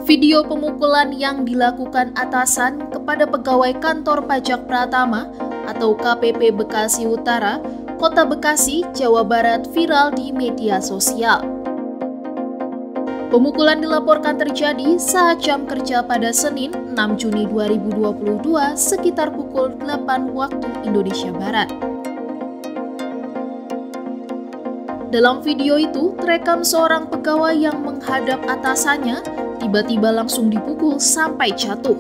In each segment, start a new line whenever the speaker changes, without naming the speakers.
Video pemukulan yang dilakukan atasan kepada pegawai kantor pajak Pratama atau KPP Bekasi Utara, Kota Bekasi, Jawa Barat viral di media sosial. Pemukulan dilaporkan terjadi saat jam kerja pada Senin 6 Juni 2022 sekitar pukul 8 waktu Indonesia Barat. Dalam video itu, terekam seorang pegawai yang menghadap atasannya tiba-tiba langsung dipukul sampai jatuh.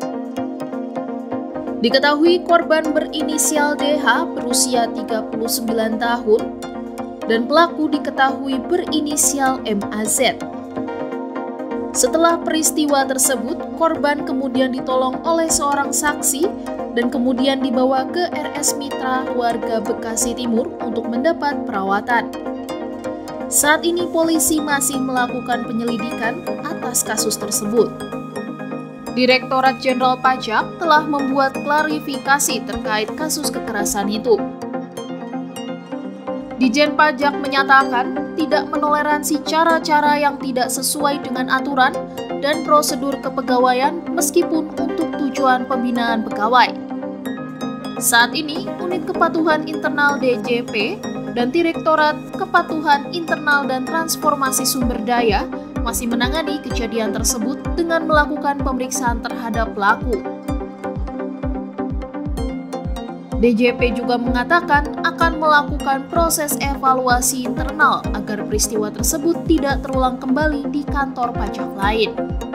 Diketahui korban berinisial DH berusia 39 tahun dan pelaku diketahui berinisial MAZ. Setelah peristiwa tersebut, korban kemudian ditolong oleh seorang saksi dan kemudian dibawa ke RS Mitra warga Bekasi Timur untuk mendapat perawatan. Saat ini polisi masih melakukan penyelidikan atas kasus tersebut. Direktorat Jenderal Pajak telah membuat klarifikasi terkait kasus kekerasan itu. Dijen Pajak menyatakan tidak menoleransi cara-cara yang tidak sesuai dengan aturan dan prosedur kepegawaian meskipun untuk tujuan pembinaan pegawai. Saat ini, Unit Kepatuhan Internal DJP dan Direktorat Kepatuhan Internal dan Transformasi Sumber Daya masih menangani kejadian tersebut dengan melakukan pemeriksaan terhadap pelaku. DJP juga mengatakan akan melakukan proses evaluasi internal agar peristiwa tersebut tidak terulang kembali di kantor pajak lain.